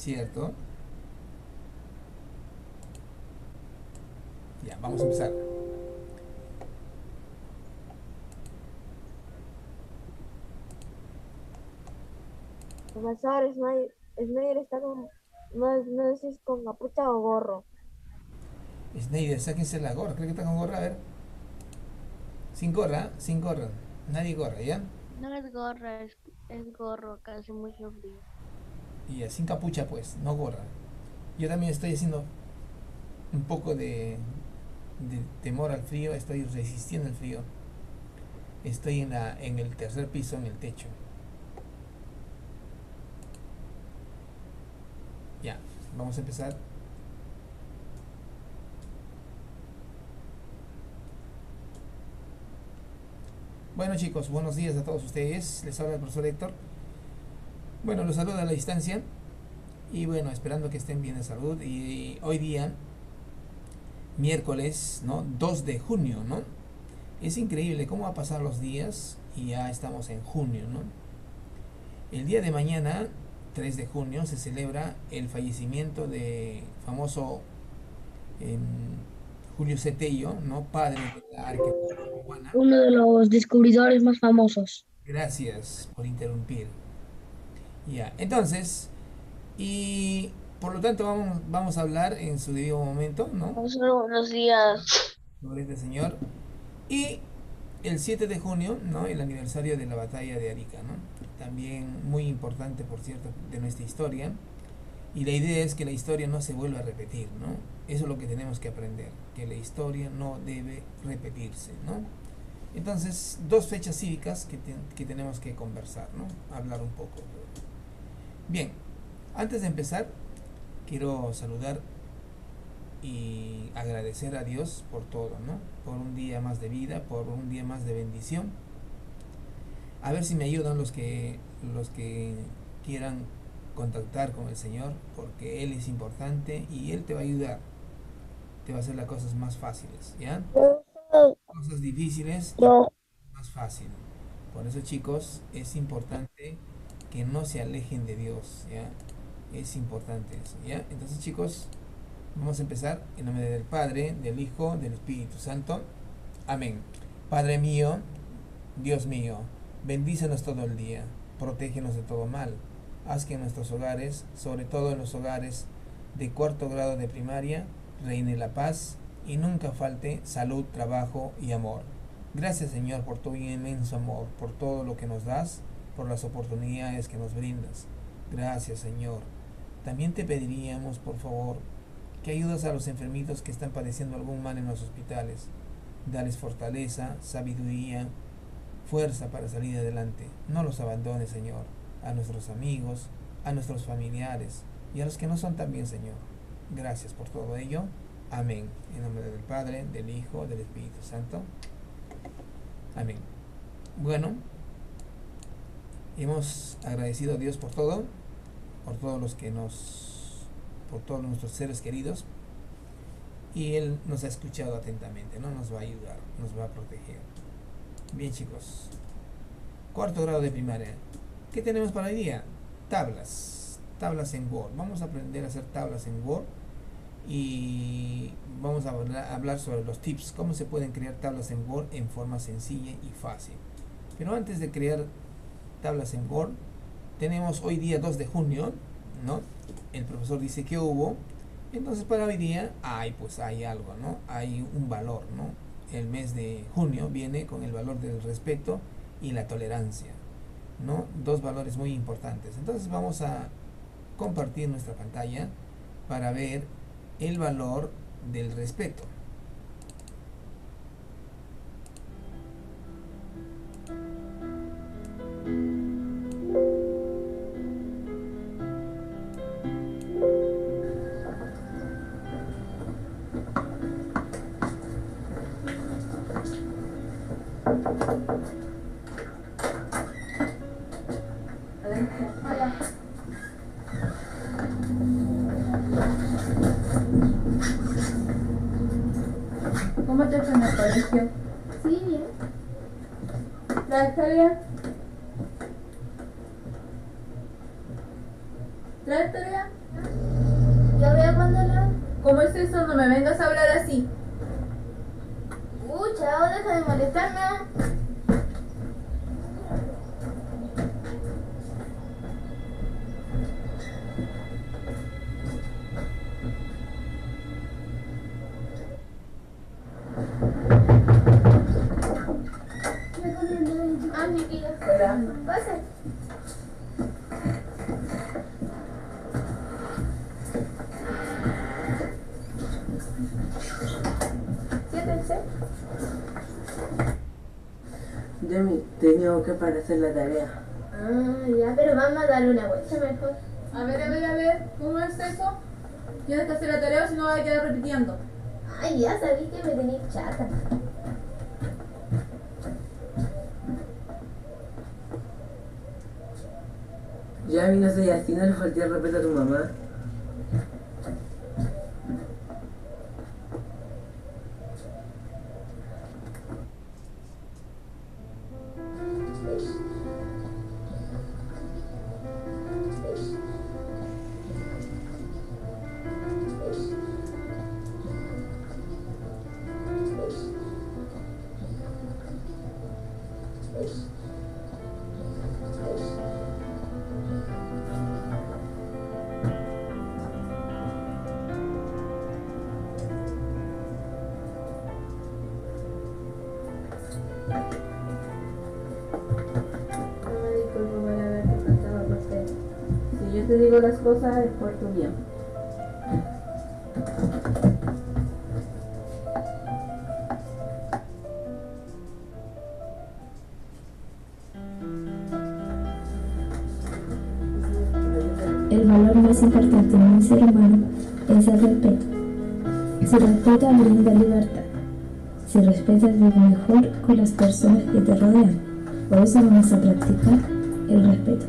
¿cierto? Ya, vamos a empezar. Profesor, Snyder está con, no sé si es con capucha o gorro. Snyder, sáquense la gorra, creo que está con gorra, a ver. Sin gorra, sin gorra. Nadie gorra, ¿ya? No es gorra, es gorro, acá hace mucho frío. Y ya, sin capucha pues, no gorra. Yo también estoy haciendo un poco de temor al frío, estoy resistiendo el frío. Estoy en el tercer piso, en el techo. Ya, vamos a empezar. Bueno chicos, buenos días a todos ustedes. Les habla el profesor Héctor. Bueno, los saludo a la distancia. Y bueno, esperando que estén bien de salud. Y hoy día, miércoles, ¿no? 2 de junio, ¿no? Es increíble cómo va a pasar los días y ya estamos en junio, ¿no? El día de mañana, 3 de junio, se celebra el fallecimiento de famoso eh, Julio Cetello, ¿no? Padre de la arqueología peruana. Uno de los descubridores más famosos. Gracias por interrumpir. Ya, entonces, y por lo tanto vamos a hablar en su debido momento, ¿no? Profesor, buenos días. Sobre este señor. Y el 7 de junio, ¿no? El aniversario de la batalla de Arica, ¿no? También muy importante, por cierto, de nuestra historia. Y la idea es que la historia no se vuelva a repetir, ¿no? Eso es lo que tenemos que aprender, que la historia no debe repetirse, ¿no? Entonces, dos fechas cívicas que tenemos que conversar, ¿no? Hablar un poco. Bien, antes de empezar, quiero saludar y agradecer a Dios por todo, ¿no? Por un día más de vida, por un día más de bendición. A ver si me ayudan los que quieran contactar con el Señor, porque Él es importante y Él te va a ayudar, te va a hacer las cosas más fáciles, ¿ya? Cosas difíciles y Yo, más fácil. Por eso, chicos, es importante que no se alejen de Dios, ¿ya? Es importante eso, ¿ya? Entonces, chicos, vamos a empezar en nombre del Padre, del Hijo, del Espíritu Santo. Amén. Padre mío, Dios mío, bendícenos todo el día, protégenos de todo mal. Haz que en nuestros hogares, sobre todo en los hogares de cuarto grado de primaria, reine la paz y nunca falte salud, trabajo y amor. Gracias Señor por tu inmenso amor, por todo lo que nos das, por las oportunidades que nos brindas. Gracias Señor. También te pediríamos, por favor, que ayudes a los enfermitos que están padeciendo algún mal en los hospitales. Dales fortaleza, sabiduría, fuerza para salir adelante. No los abandones, Señor, a nuestros amigos, a nuestros familiares y a los que no son también, Señor. Gracias por todo ello. Amén. En nombre del Padre, del Hijo, del Espíritu Santo. Amén. Bueno, hemos agradecido a Dios por todos los que por todos nuestros seres queridos, y Él nos ha escuchado atentamente, ¿no? Nos va a ayudar, nos va a proteger. Bien, chicos. Cuarto grado de primaria. ¿Qué tenemos para hoy día? Tablas. Tablas en Word. Vamos a aprender a hacer tablas en Word y vamos a hablar sobre los tips, cómo se pueden crear tablas en Word en forma sencilla y fácil. Pero antes de crear tablas en Word, tenemos hoy día 2 de junio, ¿no? El profesor dice que hubo. Entonces para hoy día pues hay algo, ¿no? Hay un valor, ¿no? El mes de junio viene con el valor del respeto y la tolerancia, ¿no? Dos valores muy importantes. Entonces vamos a compartir nuestra pantalla para ver el valor del respeto. ¿Cómo te fue en el colegio? Sí, bien. ¿La historia? ¿Traes tarea? Yo veo cuando la... ¿Cómo es eso? No me vengas a hablar así. Chao, deja de molestarme. Ah, chiquillos. Hola. Pase. Siéntense. Demi, tengo que para hacer la tarea. Ah, ya, pero vamos a darle una vuelta mejor. A ver, ¿cómo es eso? Tienes que hacer la tarea o si no vas a quedar repitiendo. Ay, ya sabí que me tenéis chata. Ya, mi, no soy así, no le falté el respeto a tu mamá. Disculpa por haberte faltado el respeto. Si yo te digo las cosas es por tu bien. El valor más importante en un ser humano es el respeto. Si respeta, brinda libertad. Si respetas, vive mejor con las personas que te rodean. Por eso vamos a practicar el respeto.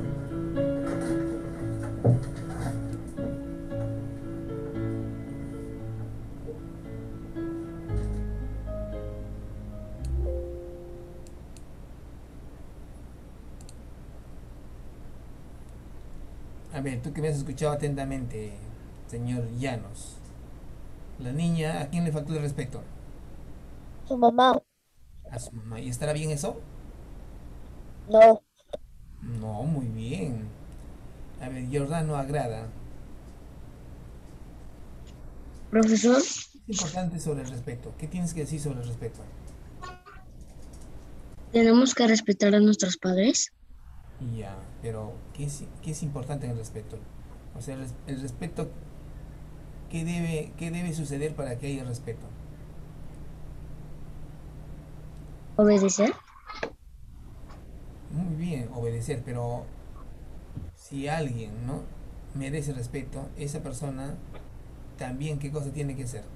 A ver, tú que me has escuchado atentamente, señor Llanos. La niña, ¿a quién le faltó el respeto? Su mamá. A su mamá. ¿Y estará bien eso? No. No, muy bien. A ver, Jordano agrada. Profesor, Es importante sobre el respeto. ¿Qué tienes que decir sobre el respeto? ¿tenemos que respetar a nuestros padres? Ya, pero qué es importante en el respeto? O sea, el respeto, qué debe suceder para que haya respeto? ¿Obedecer? Muy bien, obedecer, pero si alguien, ¿no?, merece respeto, esa persona también, ¿qué cosa tiene que hacer?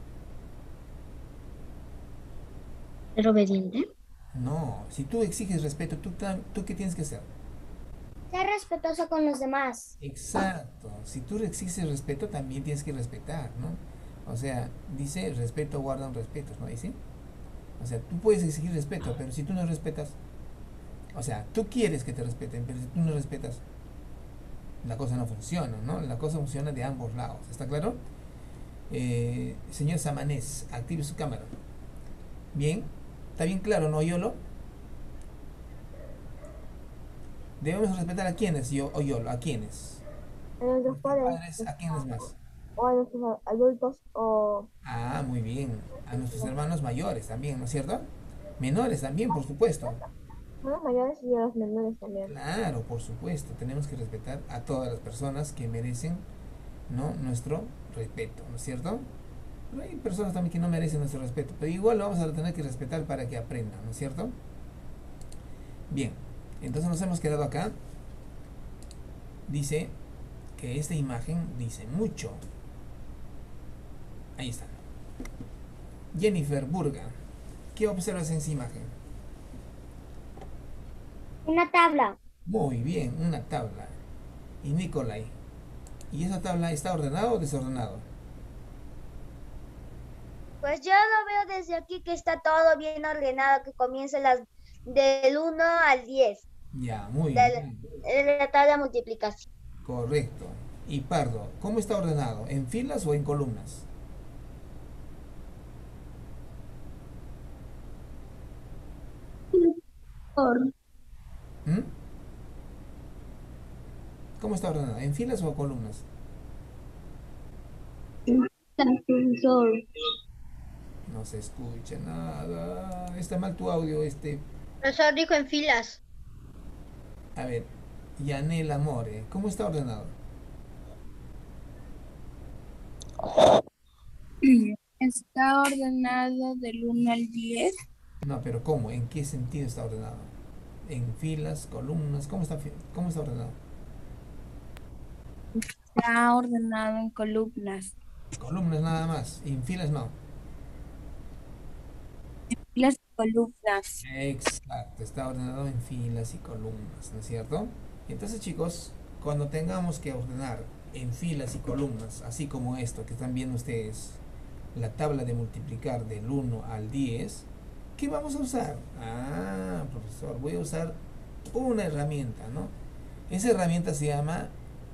¿Ser obediente? No, si tú exiges respeto, ¿tú qué tienes que hacer? Ser respetuoso con los demás. Exacto, si tú exiges respeto, también tienes que respetar, ¿no? O sea, dice, respeto guarda un respeto, ¿no dice? O sea, tú puedes exigir respeto, pero si tú no respetas, o sea, tú quieres que te respeten, pero si tú no respetas, la cosa no funciona, ¿no? La cosa funciona de ambos lados, ¿está claro? Señor Samanés, active su cámara. Bien, ¿está bien claro, no, Yolo? Debemos respetar a quienes, yo o Yolo, a quienes. A los Nuestros padres. padres, ¿a quiénes más? O a los adultos o Ah, muy bien. A nuestros hermanos mayores también, ¿no es cierto? Menores también, por supuesto. a los mayores y a los menores también. Claro, por supuesto. Tenemos que respetar a todas las personas que merecen, ¿no?, nuestro respeto, ¿no es cierto? Pero hay personas también que no merecen nuestro respeto, pero igual lo vamos a tener que respetar para que aprendan, ¿no es cierto? Bien, entonces nos hemos quedado acá. Dice que esta imagen dice mucho. Ahí está. Jennifer Burga, ¿qué observas en esa imagen? Una tabla. Muy bien, una tabla. Y Nicolai, ¿y esa tabla está ordenada o desordenado? Pues yo lo veo desde aquí que está todo bien ordenado, que comienza del 1 al 10 Ya, muy de bien. la tabla de multiplicación. Correcto. y pardo, ¿cómo está ordenado? ¿En filas o en columnas? ¿Mm? ¿Cómo está ordenado? ¿En filas o columnas? Profesor. No se escucha nada. Está mal tu audio, Profesor dijo en filas. A ver, Yanel Amore, ¿cómo está ordenado? Está ordenado del 1 al 10. No, pero ¿cómo? ¿En qué sentido está ordenado? ¿En filas, columnas? ¿Cómo está ordenado? Está ordenado en columnas. Columnas nada más, en filas no. Las columnas. Exacto, está ordenado en filas y columnas, ¿no es cierto? Entonces, chicos, cuando tengamos que ordenar en filas y columnas, así como esto que están viendo ustedes, la tabla de multiplicar del 1 al 10, ¿qué vamos a usar? Ah, profesor, voy a usar una herramienta, ¿no? Esa herramienta se llama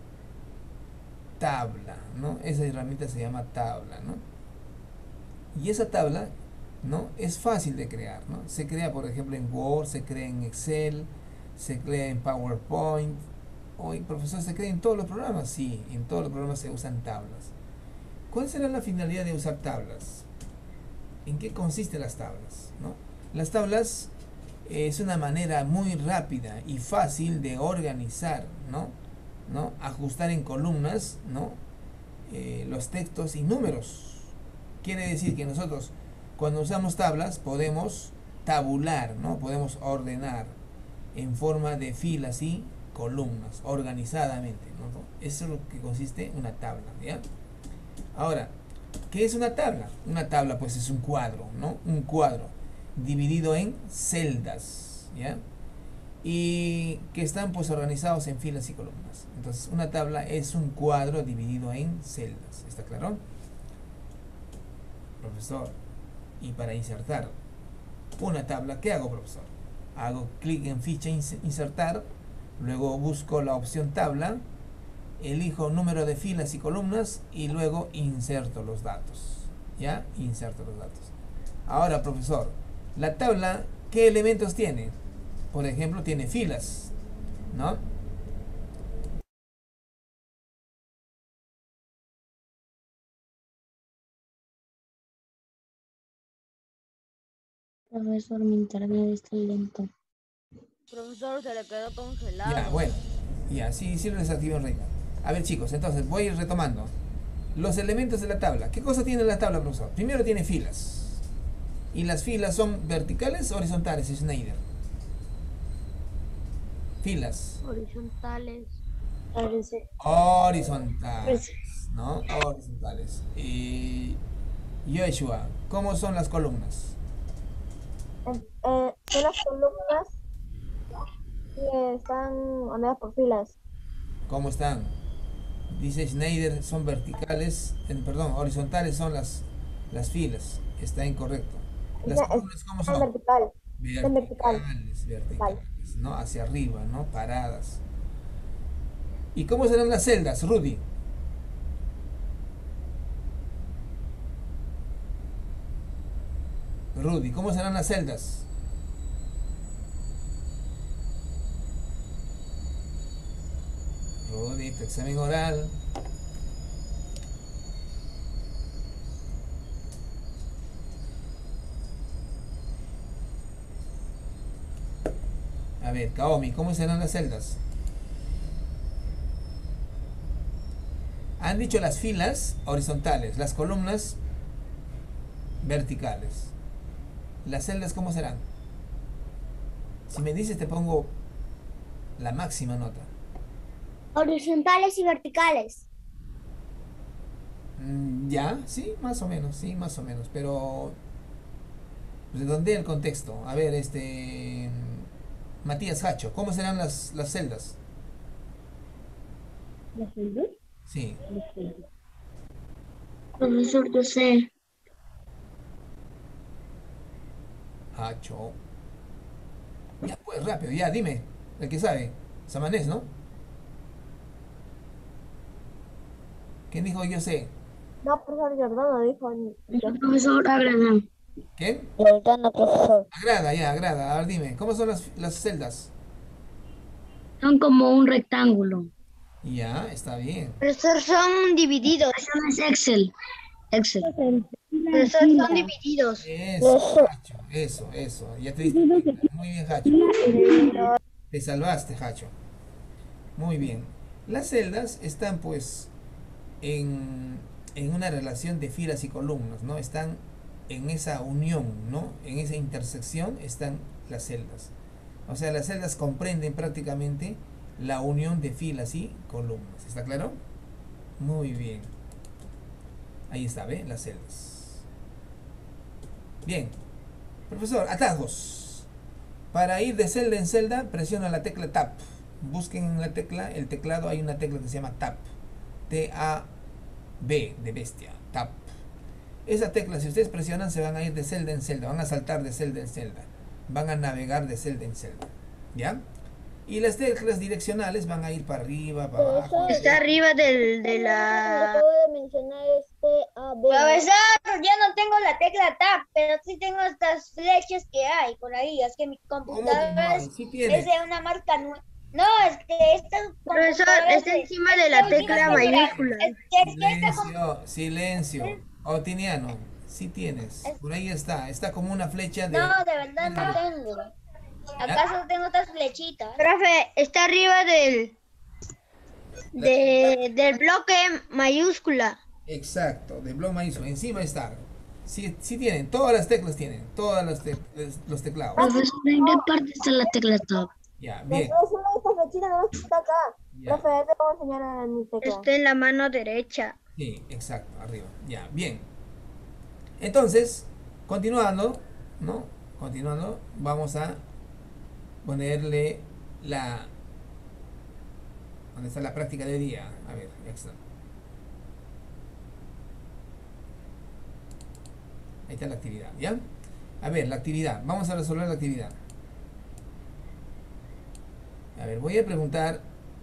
tabla, ¿no? Esa herramienta se llama tabla, ¿no? Y esa tabla, ¿no? Es fácil de crear, ¿no? Se crea, por ejemplo, en Word, se crea en Excel, se crea en PowerPoint. Hoy, profesor, ¿se crea en todos los programas? Sí, en todos los programas se usan tablas. ¿Cuál será la finalidad de usar tablas? ¿En qué consisten las tablas? ¿No? Las tablas es una manera muy rápida y fácil de organizar, ¿no? ¿No? Ajustar en columnas, ¿no? Los textos y números. Quiere decir que nosotros cuando usamos tablas podemos tabular, ¿no? Podemos ordenar en forma de filas y columnas, organizadamente, ¿no? Eso es lo que consiste una tabla, ¿ya? Ahora, ¿qué es una tabla? Una tabla pues es un cuadro, ¿no? Un cuadro dividido en celdas, ¿ya? Y que están pues organizados en filas y columnas. Entonces, una tabla es un cuadro dividido en celdas, ¿está claro? Profesor, y para insertar una tabla, ¿qué hago, profesor? Hago clic en ficha insertar, luego busco la opción tabla, elijo número de filas y columnas y luego inserto los datos. ¿Ya? Inserto los datos. Ahora, profesor, la tabla, ¿qué elementos tiene? Por ejemplo, tiene filas, ¿no? Profesor, mi internet está lento. Profesor, se le quedó congelado. Ya, bueno. Ya, sí, sí lo desactivé en reina. A ver, chicos, entonces voy a ir retomando. Los elementos de la tabla. ¿Qué cosa tiene la tabla, profesor? Primero tiene filas. ¿Y las filas son verticales o horizontales, Schneider? Filas. Horizontales. Horizontales, ¿no? Horizontales. Y Joshua, ¿cómo son las columnas? Son las columnas que están unidas por filas. ¿Cómo están? Dice Schneider, son verticales, perdón, horizontales son las filas. Está incorrecto. ¿Las columnas cómo Están son? vertical. Están vertical. Verticales, ¿no? Hacia arriba, ¿no? Paradas. ¿Y cómo serán las celdas, Rudy? Rudy, ¿cómo serán las celdas? Rudy, tu examen oral. A ver, Kaomi, ¿cómo serán las celdas? Han dicho las filas horizontales, las columnas verticales. ¿Las celdas cómo serán? Si me dices te pongo la máxima nota. Horizontales y verticales. Ya, sí, más o menos, pero redondea el contexto. A ver, Matías Hacho, ¿cómo serán las celdas? ¿Las celdas? Sí. Profesor, yo sé. Hacho. Ya, pues rápido, ya, dime. El que sabe. Samanés, ¿no? ¿Quién dijo yo sé? No, profesor Jordano dijo. El profesor agrada. ¿Quién? Jordano, profesor. Agrada, ya, agrada. A ver, dime, ¿cómo son las celdas? Son como un rectángulo. Ya, está bien. Profesor, son divididos. Eso no es Excel. Excel. Profesor, son divididos. Eso, Hacho, eso. Ya te diste cuenta. Muy bien, Hacho. Te salvaste, Hacho. Muy bien. Las celdas están pues en una relación de filas y columnas, ¿no? Están en esa unión, ¿no? En esa intersección están las celdas. O sea, las celdas comprenden prácticamente la unión de filas y columnas. ¿Está claro? Muy bien. Ahí está, ¿ve? Las celdas. Bien. Profesor, atajos. Para ir de celda en celda, presiona la tecla Tab. Busquen en la tecla, el teclado, hay una tecla que se llama Tab. T-A-B de bestia. Tab. Esa tecla, si ustedes presionan, se van a ir de celda en celda. Van a saltar de celda en celda. Van a navegar de celda en celda. ¿Ya? Y las teclas direccionales van a ir para arriba, para abajo. Está arriba de la... Acabo de mencionar A, B. Profesor, ya no tengo la tecla Tab, pero sí tengo estas flechas que hay por ahí. Es que mi ¿Cómo que computadora no? es, Sí tienes. es de una marca nueva. No, es que esta Profesor, computadora está encima de la tecla mayúscula. Es que esta Silencio, silencio. Otiniano, sí tienes. Por ahí está. Está como una flecha de... No, de verdad no tengo. ¿Acaso tengo otras flechitas? Profe, está arriba del bloque mayúscula. Exacto, de bloc mayúsculo. Encima está. Sí, sí tienen. Todas las teclas tienen. Todas los teclados. Profesor, ¿en qué parte está la tecla Tab? Ya, bien. Es una de estas flechitas, no está acá. Ya. Profe, te voy a enseñar a mi tecla. Está en la mano derecha. Sí, exacto, arriba. Ya, bien. Entonces, continuando, ¿no? Continuando, vamos a ponerle la... ¿Dónde está la práctica de día? A ver, ya está. Ahí está la actividad, ¿ya? A ver, la actividad. Vamos a resolver la actividad. A ver, voy a preguntar...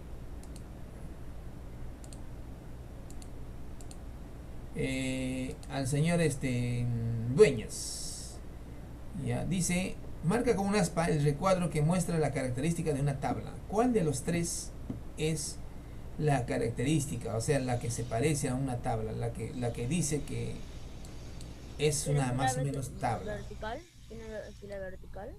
al señor Dueñas. Ya, dice, marca con un aspa el recuadro que muestra la característica de una tabla. ¿Cuál de los tres es la característica? O sea, la que se parece a una tabla, la que dice que es una más o menos tabla. ¿Vertical? ¿Tiene fila vertical?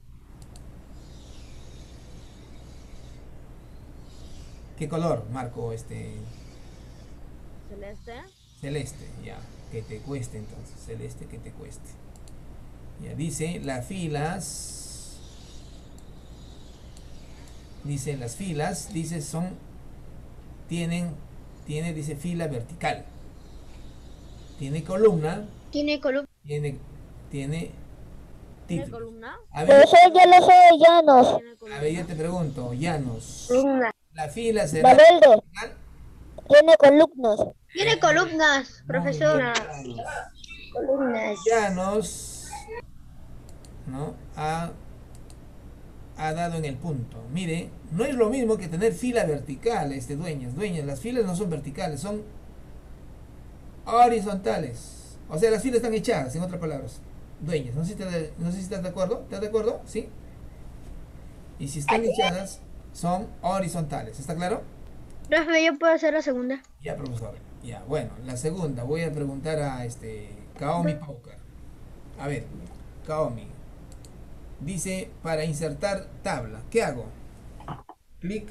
¿Qué color marco ¿Celeste? celeste? Ya, que te cueste entonces, celeste que te cueste. Ya, dice las filas, dice tiene, dice fila vertical, tiene columna, Tiene columna. tiene ¿Tiene título. columna? A ver, ya lo sé, Llanos. ¿Tiene columna? a ver, yo te pregunto, Llanos, Columna. la fila será Valverde. vertical. Tiene columnas. Tiene columnas, profesor. Muy bien, Columnas. Llanos, ¿no? Ha dado en el punto. Mire, no es lo mismo que tener fila vertical, Dueñas, las filas no son verticales, son horizontales. O sea, las filas están echadas, en otras palabras. Dueñas, no sé si estás de acuerdo, ¿estás de acuerdo? ¿Sí? Y si están echadas, son horizontales, ¿está claro? Profe, yo puedo hacer la segunda. Ya, profesor. Ya, bueno, la segunda, voy a preguntar a Kaomi Paucar. A ver, Kaomi. Dice, para insertar tabla, ¿qué hago? Clic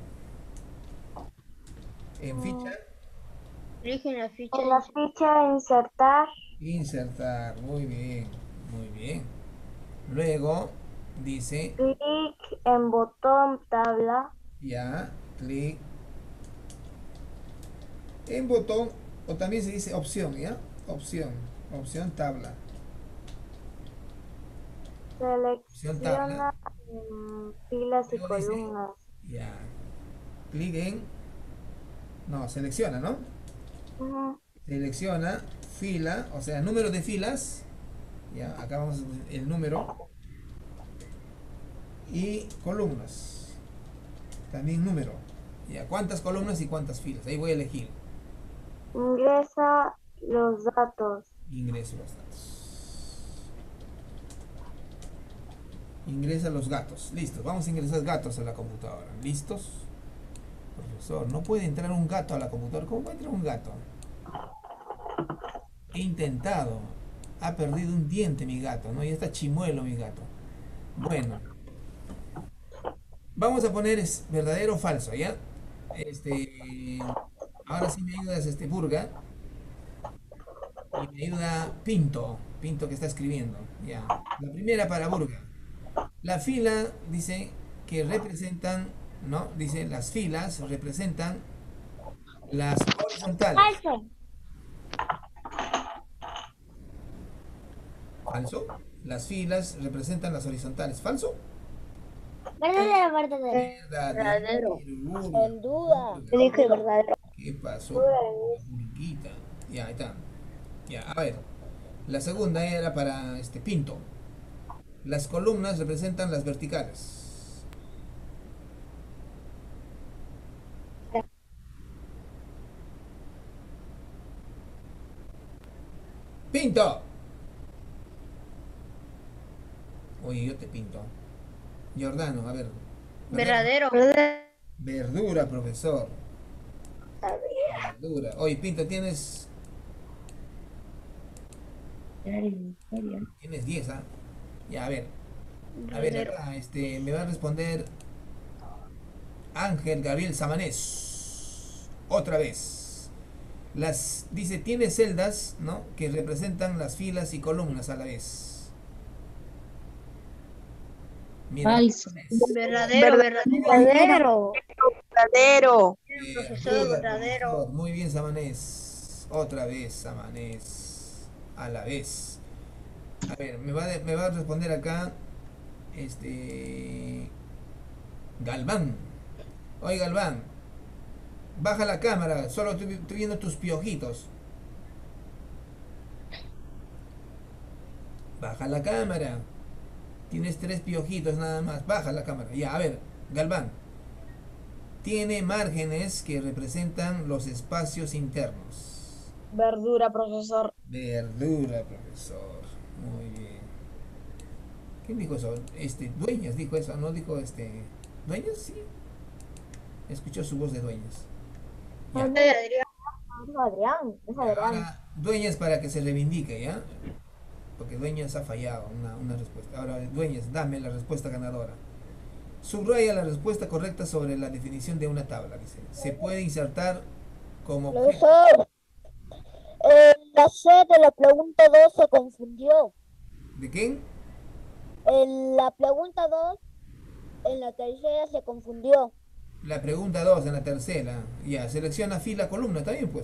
en ficha, Elige la ficha. En la ficha insertar. insertar, muy bien, muy bien. Luego dice, Clic en botón tabla. ya, clic en botón, o también se dice opción, ¿ya? Opción tabla. Opción tabla. Selecciona filas y Luego dice, columnas. ya, clic en, no, selecciona, ¿no? Ujú. Selecciona fila, o sea, número de filas. Ya, acá vamos a el número. Y columnas. También número. Ya, cuántas columnas y cuántas filas. Ahí voy a elegir. Ingresa los datos. Ingreso los datos. Ingresa los gatos. Listo. Vamos a ingresar gatos a la computadora. ¿Listos? Profesor, no puede entrar un gato a la computadora. ¿Cómo puede entrar un gato? He intentado. Ha perdido un diente mi gato, ¿no? Ya está chimuelo mi gato. Bueno. Vamos a poner es verdadero o falso, ¿ya? Ahora sí me ayudas, Burga. Y me ayuda Pinto. Pinto que está escribiendo. Ya. La primera para Burga. La fila dice que representan, ¿no? Dice las filas representan las horizontales. Falso. ¿Falso? Las filas representan las horizontales. ¿Falso? Verdadero, verdadero. Verdadero. En duda. Yo dije verdadero. ¿Qué pasó? Burguita. Ya, ahí está. Ya, a ver. La segunda era para Pinto. Las columnas representan las verticales. ¡Pinto! Oye, yo te pinto. Giordano, a ver. Verdadero. Verdura, profesor. Verdura. Oye, Pinto, tienes 10, ¿ah? Ya, a ver. A ver, Verdadero. acá, me va a responder Ángel Gabriel Samanés. Otra vez. Dice, tiene celdas, ¿no? Que representan las filas y columnas a la vez. Mira, Falso. Verdadero, Verdadero. Verdadero. profesor, verdadero. profesor. Muy bien, Samanés. Otra vez, Samanés. A la vez. A ver, me va a responder acá. Galván. Oye, Galván. Baja la cámara. Solo estoy viendo tus piojitos. Baja la cámara. Tienes 3 piojitos nada más. Baja la cámara. Ya, a ver, Galván. Tiene márgenes que representan los espacios internos. Verdura, profesor. Verdura, profesor. Muy bien. ¿Quién dijo eso? Dueñas dijo eso, ¿no? Dijo ¿Dueñas? Sí. Escuchó su voz de Dueñas. Ya. Adrián. Es Adrián. Ahora, Dueñas para que se reivindique, ¿ya? Porque Dueñas ha fallado una respuesta. Ahora, Dueñas, dame la respuesta ganadora. Subraya la respuesta correcta sobre la definición de una tabla. Dice, se puede insertar como objeto. Profesor, la C de la pregunta 2 se confundió. ¿De quién? En la pregunta 2, en la tercera se confundió. La pregunta 2 en la tercera. Ya, selecciona fila, columna, ¿está bien pues?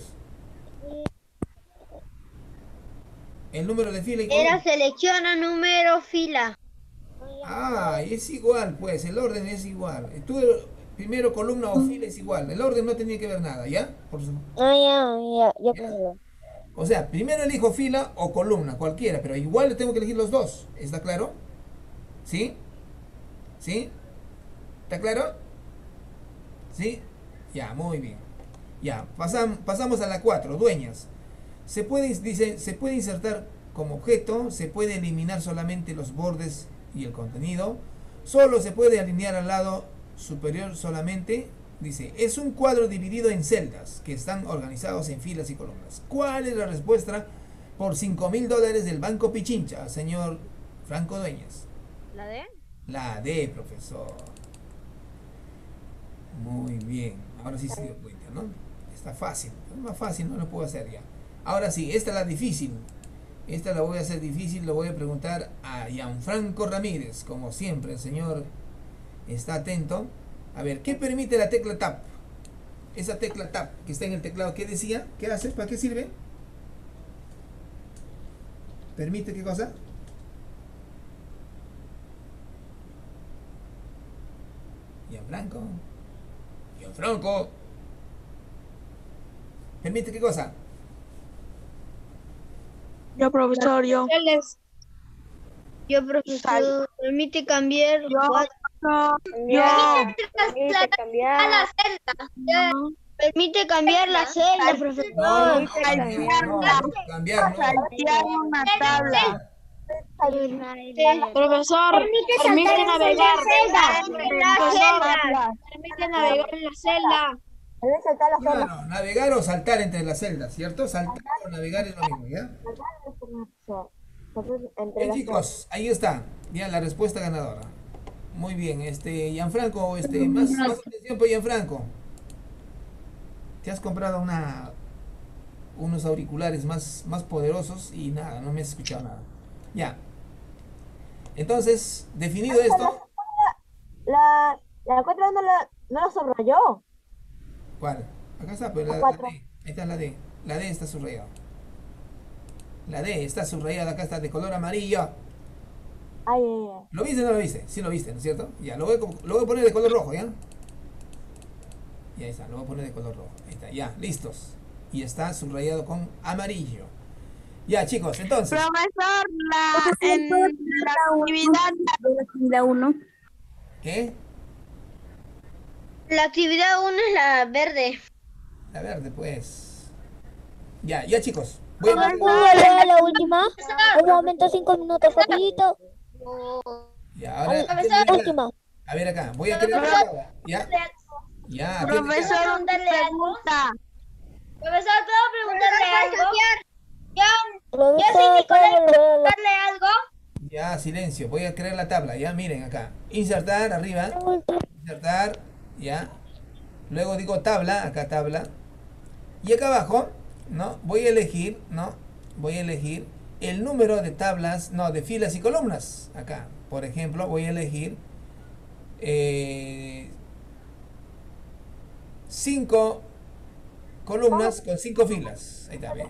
El número de fila y columna. Era selecciona número fila. Ah, es igual, pues, el orden es igual. Tú, primero columna o fila es igual. El orden no tenía que ver nada, ¿ya? Ya ¿Ya? confundió. O sea, primero elijo fila o columna, cualquiera, pero igual tengo que elegir los dos. ¿Está claro? ¿Sí? ¿Sí? ¿Está claro? ¿Sí? Ya, muy bien. Ya, pasamos a la 4, dueñas. Dice, se puede insertar como objeto, se puede eliminar solamente los bordes y el contenido, solo se puede alinear al lado superior solamente. Dice, es un cuadro dividido en celdas que están organizados en filas y columnas. ¿Cuál es la respuesta por $5,000 del Banco Pichincha, señor Franco Dueñas? ¿La D? La D, profesor. Muy bien. Ahora sí se dio cuenta, ¿no? Está fácil. Es más fácil, no lo puedo hacer ya. Ahora sí, esta es la difícil. Esta la voy a hacer difícil, lo voy a preguntar a Gianfranco Ramírez. Como siempre, el señor está atento. A ver, ¿qué permite la tecla Tab? Esa tecla Tab que está en el teclado, ¿qué decía? ¿Qué hace? ¿Para qué sirve? ¿Permite qué cosa? Gianfranco. Gianfranco. ¿Permite qué cosa? Yo, profesor, yo. Yo, profesor, permite cambiar Yo. Permite cambiar a la celda. Permite cambiar la celda, profesor. No, no, cambiar, no. Saltear una tabla. Profesor, permite navegar. Profesor, permite navegar en la celda. Debe saltar la celda. Claro, navegar o saltar entre las celdas, ¿cierto? Saltar o navegar es lo mismo, ¿ya? Bien, chicos, ahí está, ya la respuesta ganadora. Muy bien, Gianfranco, más atención, pues, Gianfranco. Te has comprado unos auriculares más poderosos y nada, no me has escuchado nada. Ya. Entonces, definido esto. La 4 no la subrayó. ¿Cuál? Acá está, pero La la cuatro. D. Ahí está la D. La D está subrayada. La D está subrayada, acá está de color amarillo. Ay, ay, ay. ¿Lo viste o no lo viste? Sí lo viste, ¿no es cierto? Ya, lo voy a poner de color rojo, ¿ya? Y ahí está, lo voy a poner de color rojo. Ahí está, ya, listos. Y está subrayado con amarillo. Ya, chicos, entonces. Profesor, en la actividad 1. ¿Qué? La actividad 1 es la verde. La verde, pues. Ya, chicos. Voy a poner. ¿Puedo leer la última? Un momento, 5 minutos, rapidito. Ya, ahora. La última. A ver acá, voy a crear la tabla. Ya. Ya, atiende. Profesor, pregunta. Profesor, ¿puedo preguntarle algo? Profesor, ¿Preguntarle algo? Ya, silencio. Voy a crear la tabla. Ya, miren acá. Insertar arriba. Insertar. Ya. Luego digo tabla. Acá tabla. Y acá abajo, ¿no? Voy a elegir, ¿no? Voy a elegir el número de tablas, no, de filas y columnas. Acá, por ejemplo, voy a elegir 5 columnas con 5 filas. Ahí está, ¿ve?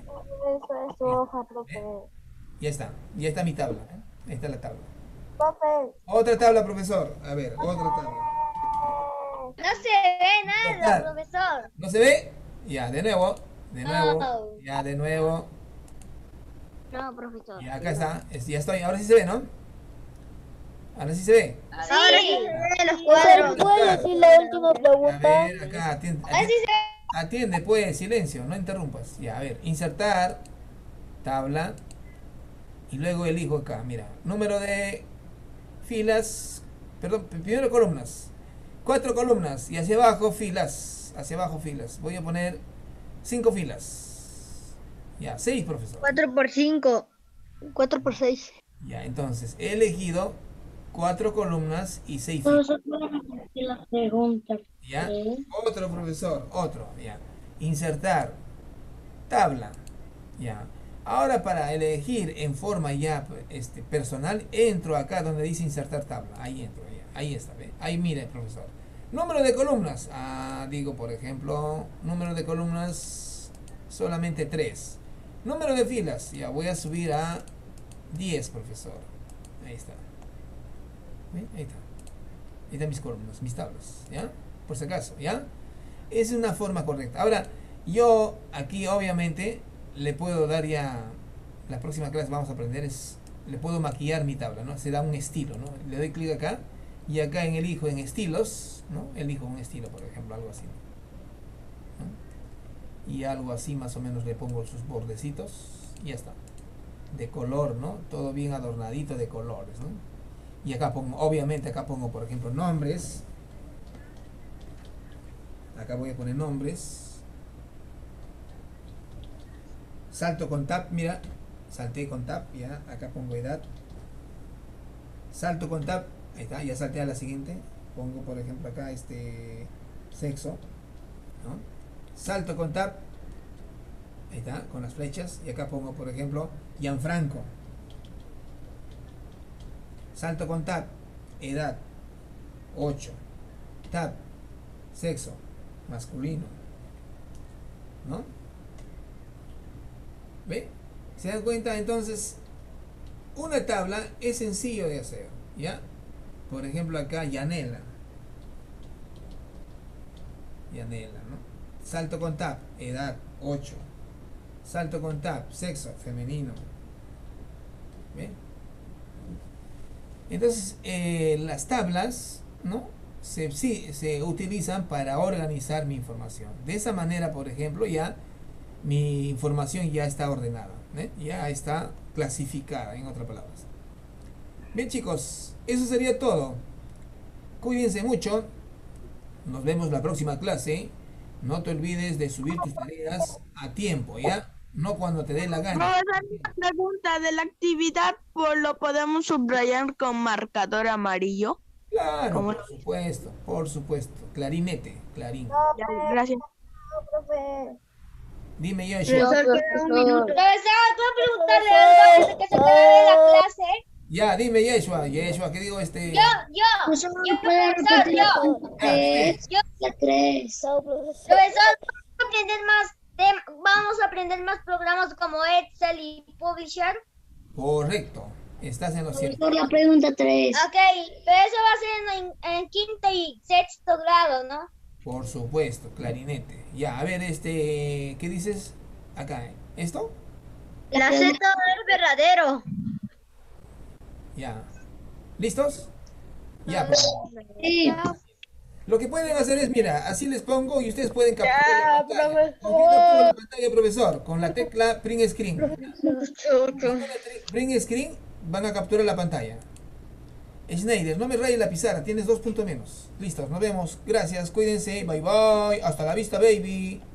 Ya está. Ya está mi tabla. ¿Eh? Ahí está la tabla. Otra tabla, profesor. A ver, otra tabla. No se ve nada, Total. profesor. ¿No se ve? Ya, de nuevo. No. Ya, de nuevo. No, profesor. Y acá está. Ya estoy. Ahora sí se ve, ¿no? Ahora sí se ve. Ahora sí se ven los cuadros. ¿Puedes decir la última A pregunta? ver, acá atiende. Ahora sí se ve. Atiende, pues, silencio, no interrumpas. Ya, a ver, insertar, tabla, y luego elijo acá, mira, número de filas, perdón, primero columnas, 4 columnas, y hacia abajo filas, voy a poner 5 filas. Ya, 6, profesor. 4 por 5. 4 por 6. Ya, entonces, he elegido 4 columnas y 6 filas. Profesor, ¿puedo repetir la pregunta? Ya, otro profesor, otro, ya. Insertar, tabla, ya. Ahora para elegir en forma ya personal, entro acá donde dice insertar tabla. Ahí entro, ya. Ahí está, ¿ve? Ahí mire, profesor. Número de columnas. Digo, por ejemplo, número de columnas solamente 3. Número de filas, ya voy a subir a 10, profesor. Ahí está. ¿Ve? Ahí está. Ahí están mis columnas, mis tablas, ¿ya? Por si acaso, ¿ya? Es una forma correcta. Ahora, yo aquí obviamente le puedo dar ya, la próxima clase vamos a aprender le puedo maquillar mi tabla, ¿no? Se da un estilo, ¿no? Le doy clic acá y acá elijo en estilos, ¿no? Elijo un estilo, por ejemplo, algo así, ¿no? Y algo así más o menos le pongo sus bordecitos y ya está. De color, ¿no? Todo bien adornadito de colores, ¿no? Y acá pongo, obviamente acá pongo, por ejemplo, nombres. Acá voy a poner nombres. Salto con tab, mira. Salté con tab, ya. Acá pongo edad. Salto con tab. Ahí está, ya salté a la siguiente. Pongo, por ejemplo, acá sexo, ¿no? Salto con tab. Ahí está, con las flechas. Y acá pongo, por ejemplo, Gianfranco. Salto con tab. Edad. 8. Tab. Sexo. Masculino. ¿No? ¿Ve? ¿Se dan cuenta? Entonces, una tabla es sencillo de hacer, ¿ya? Por ejemplo, acá, Yanela. Yanela, ¿no? Salto con tab, edad, 8. Salto con tab, sexo, femenino. ¿Ve? Entonces, las tablas, ¿no? se utilizan para organizar mi información. De esa manera, por ejemplo, ya mi información ya está ordenada, ¿eh? Ya está clasificada, en otras palabras. Bien, chicos, eso sería todo. Cuídense mucho. Nos vemos la próxima clase. No te olvides de subir tus tareas a tiempo, ¿ya? No cuando te dé la gana. Profesor, una pregunta de la actividad, ¿lo podemos subrayar con marcador amarillo? Claro, ¿Cómo? por supuesto. Clarinete, clarín. Ya, gracias. Profe. Dime, Joshua. Profesor, ¿puedo preguntarle algo antes de que se acabe la clase? Ya, dime, Yeshua. Yeshua, ¿qué digo este? Yo, ¿Puede profesor, repetir la 3? Chao, profesor. Profesor, vamos a aprender más programas como Excel y Publisher. Correcto. Estás en lo cierto. La pregunta 3. Ok, pero eso va a ser en quinto y sexto grado, ¿no? Por supuesto, clarinete. Ya, a ver, ¿qué dices? Acá, ¿esto? La Z es verdadero. Ya. ¿Listos? Ya, pues. Sí. Lo que pueden hacer es, mira, así les pongo y ustedes pueden capturar la pantalla. profesor. Aquí captura la pantalla, profesor, con la tecla Print Screen. Print Screen, van a capturar la pantalla. Schneider, no me rayes la pizarra, tienes 2 puntos menos. Listos, nos vemos. Gracias, cuídense, bye bye. Hasta la vista, baby.